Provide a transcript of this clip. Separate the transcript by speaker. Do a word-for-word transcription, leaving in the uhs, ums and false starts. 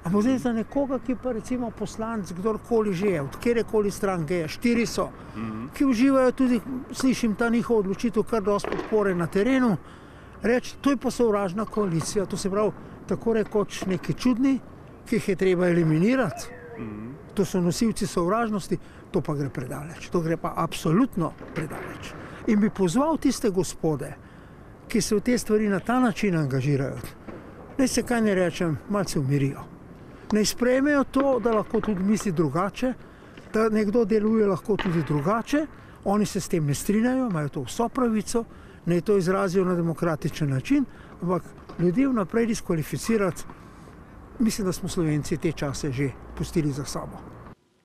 Speaker 1: Ampak zdaj za nekoga, ki pa recimo poslanec, kdorkoli že je, od kjerekoli stranke je, štiri so, ki uživajo tudi, slišim ta njihov odločitev, kar dosti podpore na terenu, reči, to je pa sovražna koalicija, to se pravi, tako rekoč neki čudni, ki jih je treba eliminirati. To so nosilci sovražnosti, to pa gre predaleč, to gre pa absolutno predaleč. In bi pozval tiste gospode, ki se v te stvari na ta način angažirajo, naj se kaj ne rečem, malce umirijo. Naj sprejmejo to, da lahko tudi misli drugače, da nekdo deluje lahko tudi drugače, oni se s tem ne strinjajo, imajo to vso pravico, naj to izrazijo na demokratičen način, ampak ljudi vnaprej diskvalificirati, mislim, da smo Slovenci te čase že pustili za sabo.